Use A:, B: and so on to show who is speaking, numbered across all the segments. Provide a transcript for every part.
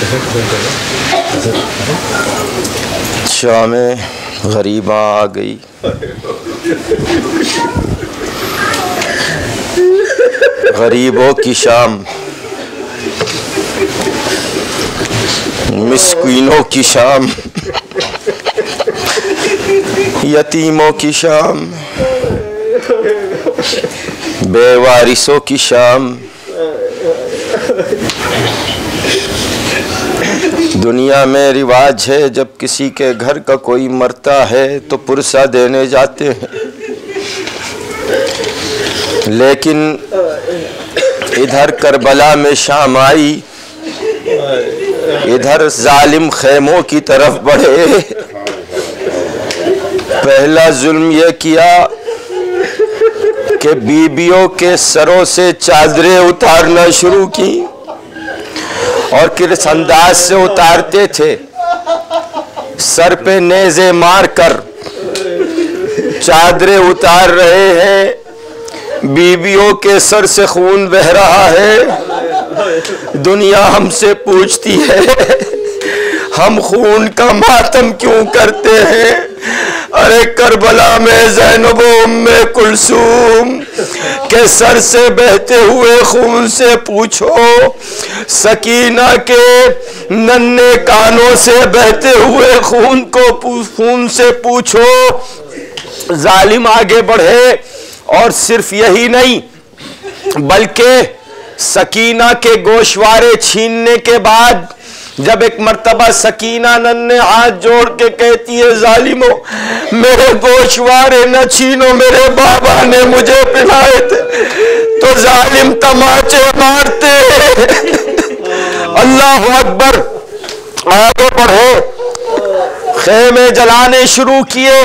A: شام غریباں آ گئی، غریبوں کی شام، مسکینوں کی شام، یتیموں کی شام، بے وارثوں کی شام۔ دنیا میں رواج ہے جب کسی کے گھر کا کوئی مرتا ہے تو پرسہ دینے جاتے ہیں، لیکن ادھر کربلا میں شام آئی، ادھر ظالم خیموں کی طرف بڑھے۔ پہلا ظلم یہ کیا کہ بیویوں کے سروں سے چادریں اتارنا شروع کی، اور کس انداز سے اتارتے تھے، سر پہ نیزے مار کر چادریں اتار رہے ہیں، بیویوں کے سر سے خون بہ رہا ہے۔ دنیا ہم سے پوچھتی ہے ہم خون کا ماتم کیوں کرتے ہیں؟ ارے کربلا میں زینب و ام کلثوم کے سر سے بہتے ہوئے خون سے پوچھو، سکینہ کے ننھے کانوں سے بہتے ہوئے خون سے پوچھو۔ ظالم آگے بڑھے، اور صرف یہی نہیں بلکہ سکینہ کے گوشوارے چھیننے کے بعد جب ایک مرتبہ سکینہ ننھے ہاتھ جوڑ کے کہتی ہے ظالموں میرے گوشوارے نہ چھینو، میرے بابا نے مجھے پلائے تھے، تو ظالم تماچے مارتے ہیں۔ اللہ اکبر، آگے بڑھے، خیمے جلانے شروع کیے،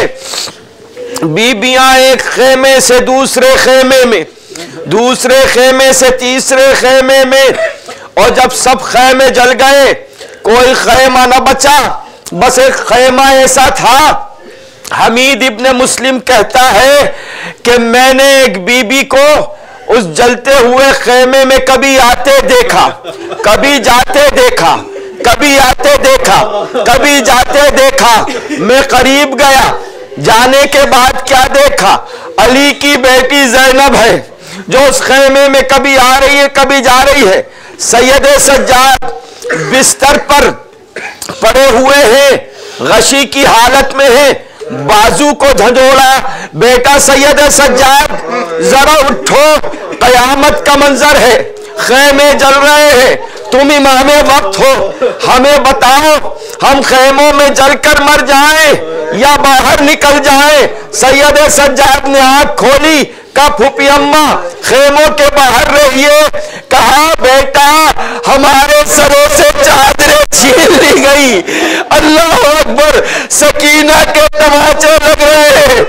A: بیبیاں ایک خیمے سے دوسرے خیمے میں، دوسرے خیمے سے تیسرے خیمے میں، اور جب سب خیمے جل گئے کوئی خیمہ نہ بچا، بس ایک خیمہ ایسا تھا۔ حمید ابن مسلم کہتا ہے کہ میں نے ایک بی بی کو اس جلتے ہوئے خیمے میں کبھی آتے دیکھا، کبھی جاتے دیکھا، کبھی آتے دیکھا، کبھی جاتے دیکھا۔ میں قریب گیا، جانے کے بعد کیا دیکھا؟ علی کی بیٹی زینب ہے جو اس خیمے میں کبھی آ رہی ہے کبھی جا رہی ہے۔ سید سجاد بستر پر پڑے ہوئے ہیں، غشی کی حالت میں ہیں، بازو کو جھنجھوڑا، بیٹا سید سجاد ذرا اٹھو، قیامت کا منظر ہے، خیمے جل رہے ہیں، تم امام وقت ہو، ہمیں بتاؤ ہم خیموں میں جل کر مر جائیں یا باہر نکل جائیں؟ سید سجاد نے آنکھ کھولی، کہا پھوپھی اماں خیموں کے باہر رہیے۔ کہا بیٹا ہمارے سروں سے چادریں چھین لی گئی۔ اللہ اکبر، سکینہ کے تماچے لگ رہے ہیں،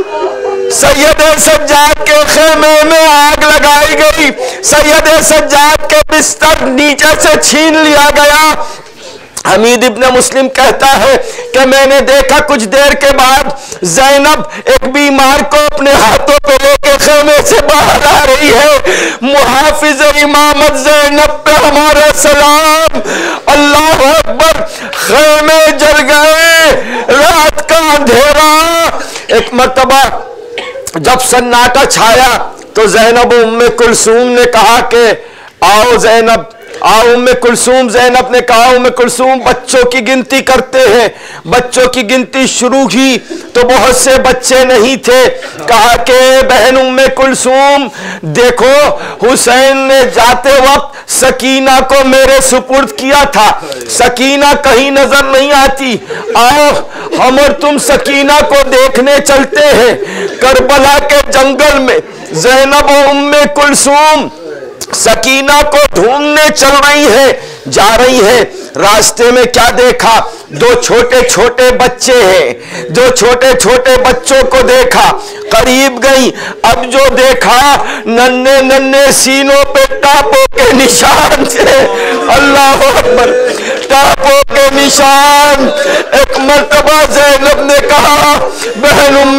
A: سید سجاد کے خیمے میں آگ لگائی گئی، سید سجاد کے بستر نیچے سے چھین لیا گیا۔ حمید ابن مسلم کہتا ہے کہ میں نے دیکھا کچھ دیر کے بعد زینب ایک بیمار کو اپنے ہاتھوں پہ لے کے خیمے سے باہر آ رہی ہے۔ محافظ امامت زینب پہ ہمارا سلام۔ اللہ اکبر، خیمے جل گئے، رات کا اندھیرا۔ ایک مرتبہ جب سناٹا چھایا تو زینب ام کلثوم نے کہا کہ آؤ زینب، آؤ ام کلثوم۔ زینب نے کہا ام کلثوم بچوں کی گنتی کرتے ہیں۔ بچوں کی گنتی شروع کی تو بہت سے بچے نہیں تھے۔ کہا کہ بہن ام کلثوم دیکھو حسین نے جاتے وقت سکینہ کو میرے سپرد کیا تھا، سکینہ کہیں نظر نہیں آتی، آؤ ہم اور تم سکینہ کو دیکھنے چلتے ہیں۔ کربلا کے جنگل میں زینب و ام کلثوم سکینہ کو ڈھونڈنے چل رہی ہے، جا رہی ہے۔ راستے میں کیا دیکھا؟ دو چھوٹے چھوٹے بچے ہیں، دو چھوٹے چھوٹے بچوں کو دیکھا، قریب گئی، اب جو دیکھا ننھے ننھے سینوں پہ ٹاپوں کے نشان تھے۔ اللہ اکبر، ٹاپوں کے نشان۔ ایک مرتبہ زینب نے کہا بہن ام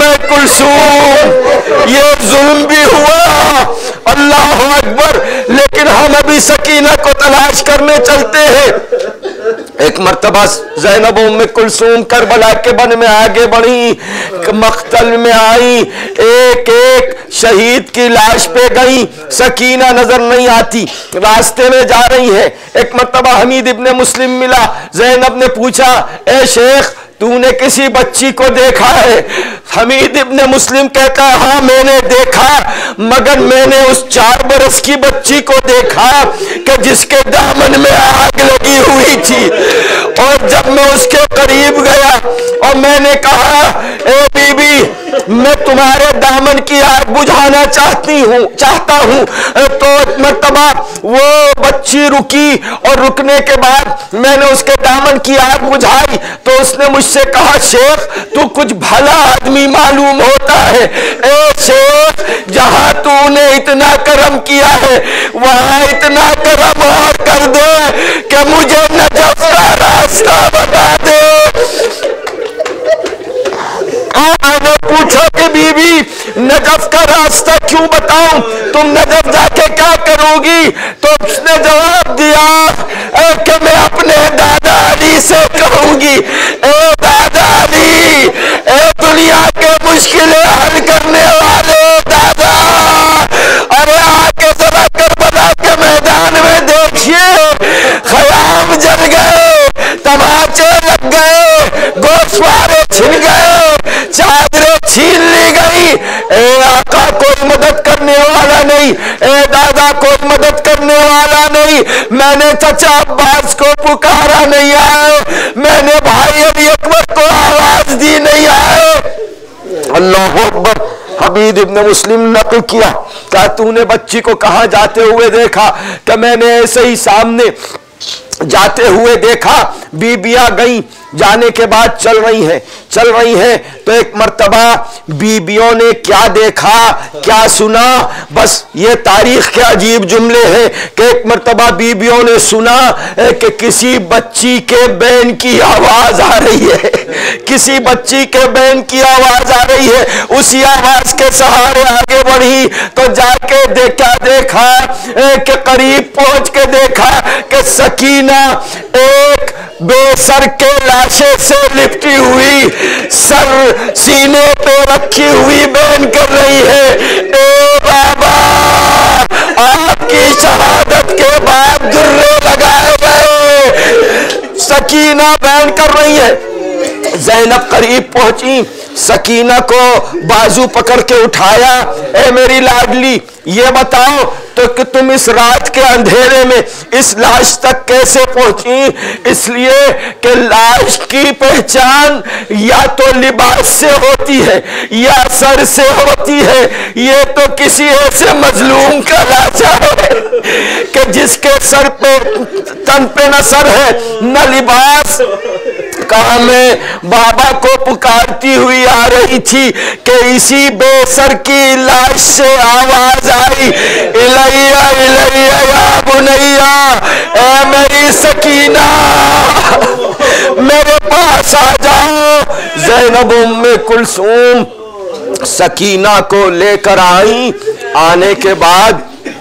A: کلثوم یہ ظلم بھی ہوا، اللہ اکبر، لیکن ہم ابھی سکینہ کو تلاش کرنے چلتے ہیں۔ ایک مرتبہ زینب ام کلثوم کربلا کے بن میں آگے بڑھی، مقتل میں آئی، ایک ایک شہید کی لاش پہ گئی، سکینہ نظر نہیں آتی، راستے میں جا رہی ہے۔ ایک مرتبہ حمید ابن مسلم ملا، زینب نے پوچھا اے شیخ تو نے کسی بچی کو دیکھا ہے؟ حمید ابن مسلم کہتا ہے ہاں میں نے دیکھا، مگر میں نے اس 4 برس کی بچی کو دیکھا کہ جس کے دامن میں آگ لگی ہوئی تھی، اور جب میں اس کے قریب گیا اور میں نے کہا اے بی بی میں تمہارے دامن کی آگ بجھانا چاہتا ہوں، تو مرتبہ وہ بچی رکی، اور رکنے کے بعد میں نے اس کے دامن کی آگ بجھائی تو اس نے مجھ سے کہا شیخ تو کچھ بھلا آدمی معلوم ہوتا ہے، اے شیخ جہاں تو نے اتنا کرم کیا ہے وہاں اتنا کرم اور کر دے کہ مجھے نجف کا راستہ بتا دے۔ میں نے پوچھا کہ بی بی نجف کا راستہ کیوں بتاؤں، تم نجف جا کے کیا کرو گی؟ تو اس نے جواب دیا کہ میں اپنے دادا علی سے کہوں گی اے دادا علی، اے دنیا کے مشکلیں حل کرنے والے دادا، ارے آگے ذرا کربلا کے میدان میں دیکھیے خیام جل گئے، تماچے لگ گئے، گوشوارے چھن گئے، چادریں چھین لی گئی، اے آقا کوئی مدد کرنے والا نہیں، اے دادا کوئی مدد کرنے والا نہیں، میں نے چچا عباس کو پکارا نہیں آئے، میں نے بھائی علی اکبر کو آواز دی نہیں آئے۔ اللہ اکبر۔ حمید ابن مسلم نقل کیا کہ تو نے بچی کو کہاں جاتے ہوئے دیکھا؟ کہ میں نے ایسے ہی سامنے جاتے ہوئے دیکھا، بیبیاں گئیں، جانے کے بعد چل رہی ہیں تو ایک مرتبہ بیبیوں نے کیا دیکھا کیا سنا، بس یہ تاریخ کے عجیب جملے ہیں کہ ایک مرتبہ بیبیوں نے سنا کہ کسی بچی کے بین کی آواز آ رہی ہے، کسی بچی کے بین کی آواز آ رہی ہے، اسی آواز کے سہارے آگے بڑھی تو جا کے دیکھا کہ قریب پہنچ کے دیکھا کہ سکینہ ایک بے سر کے لاشے سے لپٹی ہوئی، سر سینے پہ رکھی ہوئی بین کر رہی ہے، اے بابا آپ کی شہادت کے بعد گرے لگائے گئے، سکینہ بین کر رہی ہے۔ زینب قریب پہنچی، سکینہ کو بازو پکڑ کے اٹھایا، اے میری لاڈلی یہ بتاؤ تو کہ تم اس رات کے اندھیرے میں اس لاش تک کیسے پہنچی؟ اس لیے کہ لاش کی پہچان یا تو لباس سے ہوتی ہے یا سر سے ہوتی ہے، یہ تو کسی ایسے مظلوم کا لاشا ہے کہ جس کے سر پہ تن پہ نہ سر ہے نہ لباس۔ کہا میں بابا کو پکارتی ہوئی آ رہی تھی کہ اسی بے سر کی لاش سے آواز آئی الیہ الیہ یا بنیا، اے میری سکینہ میرے پاس آ جاؤ۔ زینب ام کلثوم سکینہ کو لے کر آئی، آنے کے بعد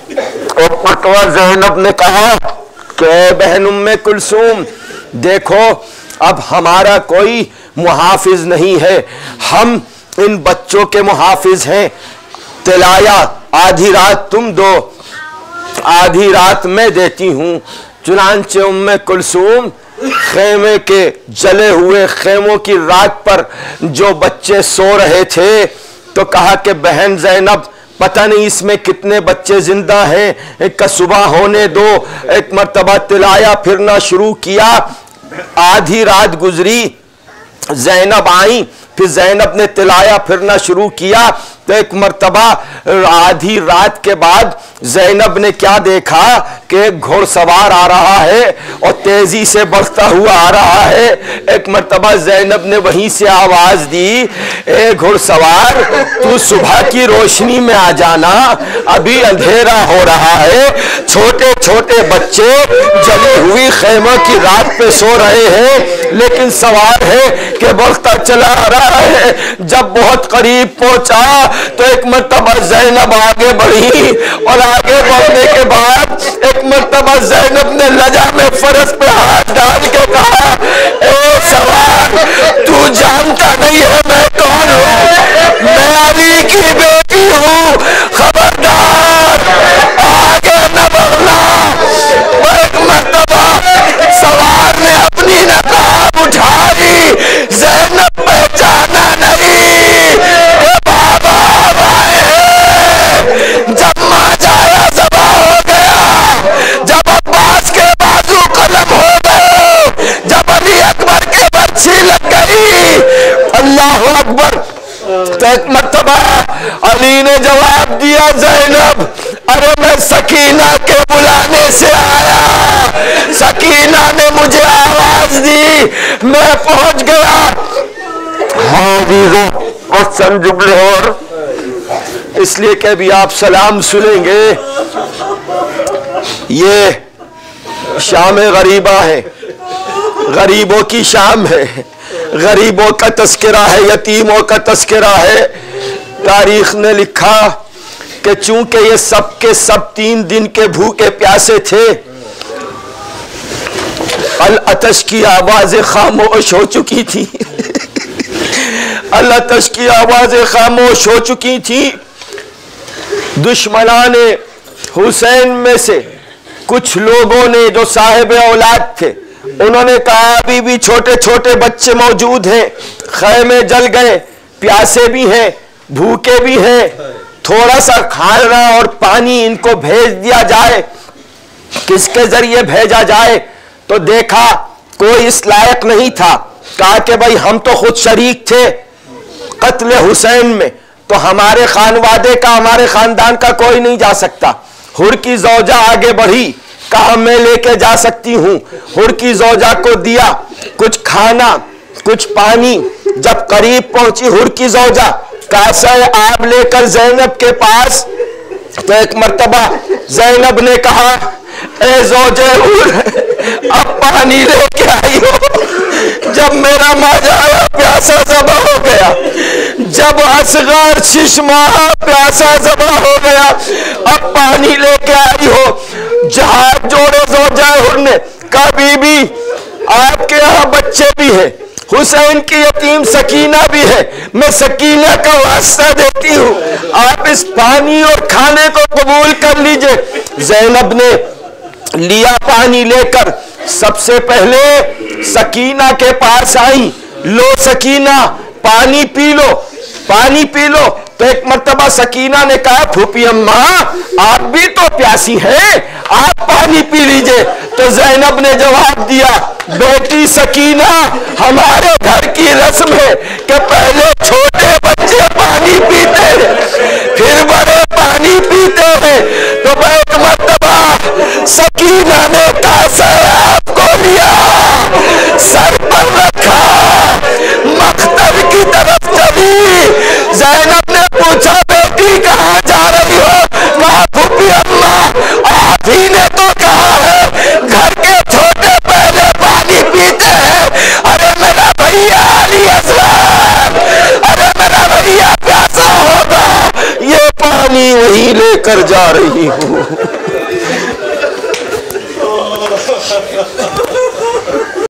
A: زینب نے کہا کہ اے بہن ام کلثوم دیکھو اب ہمارا کوئی محافظ نہیں ہے، ہم ان بچوں کے محافظ ہیں، طلایا آدھی رات تم دو آدھی رات میں دیتی ہوں۔ چنانچہ ام کلثوم خیمے کے جلے ہوئے خیموں کی رات پر جو بچے سو رہے تھے تو کہا کہ بہن زینب پتہ نہیں اس میں کتنے بچے زندہ ہیں، ایک کا صبح ہونے دو۔ ایک مرتبہ طلایا پھرنا شروع کیا، آدھی رات گزری، زینب آئیں، پھر زینب نے طلایا پھرنا شروع کیا تو ایک مرتبہ آدھی رات کے بعد زینب نے کیا دیکھا کہ ایک گھوڑ سوار آ رہا ہے اور تیزی سے بڑھتا ہوا آ رہا ہے۔ ایک مرتبہ زینب نے وہیں سے آواز دی اے گھوڑ سوار تو صبح کی روشنی میں آ جانا، ابھی اندھیرا ہو رہا ہے، چھوٹے چھوٹے بچے جلی ہوئی خیمہ کی رات پہ سو رہے ہیں لیکن سوار ہے کہ بڑھتا چلا آ رہا ہے جب بہت قریب پہنچا تو ایک مرتبہ زینب آگے بڑھی اور آگے بڑھنے کے بعد ایک مرتبہ زینب نے لجا میں فرس پہ ہاتھ ڈال کے کہا اے سوار تو جانتا نہیں ہے میں کون ہوں؟ میں علی کی بیٹی ہوں، خبردار آگے نہ بڑھنا۔ ایک مرتبہ سوار نے اپنی نقاب اٹھائی، زینب پہچانا نہیں کہ بابا آئے ہیں۔ جب ماں جایا ذبح ہو گیا، جب عباس کے بازو قلم ہو گئے، جب علی اکبر کے برچھی لگ گئی، اللہ اکبر، تو ایک مرتبہ علی نے جواب دیا زینب ارے میں سکینہ کے بلانے سے آیا، سکینہ نے مجھے آواز دی، میں پہنچ گیا۔ ہاں عزیزوں اور سنجب لاہور، اس لیے کہ بھی آپ سلام سنیں گے، یہ شام غریبہ ہے، غریبوں کی شام ہے، غریبوں کا تذکرہ ہے، یتیموں کا تذکرہ ہے۔ تاریخ نے لکھا کہ چونکہ یہ سب کے سب 3 دن کے بھوکے پیاسے تھے، العطش کی آوازیں خاموش ہو چکی تھی، العطش کی آوازیں خاموش ہو چکی تھی۔ دشمنان حسین میں سے کچھ لوگوں نے جو صاحب اولاد تھے، انہوں نے کہا ابھی بھی چھوٹے چھوٹے بچے موجود ہیں، خیمے جل گئے، پیاسے بھی ہیں، بھوکے بھی ہیں، تھوڑا سا کھانا اور پانی ان کو بھیج دیا جائے۔ کس کے ذریعے بھیجا جائے؟ تو دیکھا کوئی اس لائق نہیں تھا، کہا کہ بھائی ہم تو خود شریک تھے قتل حسین میں، تو ہمارے خانوادے کا، ہمارے خاندان کا کوئی نہیں جا سکتا۔ حر کی زوجہ آگے بڑھی، کہا میں لے کے جا سکتی ہوں، حر کی زوجہ کو دیا کچھ کھانا کچھ پانی۔ جب قریب پہنچی حر کی زوجہ، کاسہ آب لے کر زینب کے پاس، تو ایک مرتبہ زینب نے کہا اے زوجہ حر اب پانی لے کے آئی ہو، جب میرا ماجا پیاسا ذبح ہو گیا، جب اصغر 6 ماہ پیاسا ذبح ہو گیا، اب پانی لے کے آئی ہو۔ جہاد جوڑے زوجہ حر نے، کہا بی بی آپ کے یہاں بچے بھی ہیں، حسین کی یتیم سکینہ بھی ہے، میں سکینہ کا واسطہ دیتی ہوں، آپ اس پانی اور کھانے کو قبول کر لیجئے۔ زینب نے لیا پانی لے کر، سب سے پہلے سکینہ کے پاس آئی، لو سکینہ پانی پی لو، پانی پی لو۔ تو ایک مرتبہ سکینہ نے کہا پھوپھی اماں آپ بھی تو پیاسی ہیں، آپ پانی پی لیجئے۔ تو زینب نے جواب دیا بیٹی سکینہ ہمارے گھر کی رسم ہے کہ پہلے چھوٹے بچے پانی پیتے ہیں پھر بڑے پانی پیتے ہیں۔ تو ایک مرتبہ سکینہ نے کاسہ آپ کو لیا، سر پر رکھا، مقتل کی طرف چلی۔ زینب نے پوچھا بیٹی کہاں جا رہی ہو؟ کہا پھوپھی اماں آپ ہی نے تو کہا ہے گھر کے چھوٹے پہلے پانی پیتے ہیں۔ ارے میرا بھیا علی اصغر، ارے میرا بھیا پیاسا ہوگا، یہ پانی وہی لے کر جا رہی ہوں۔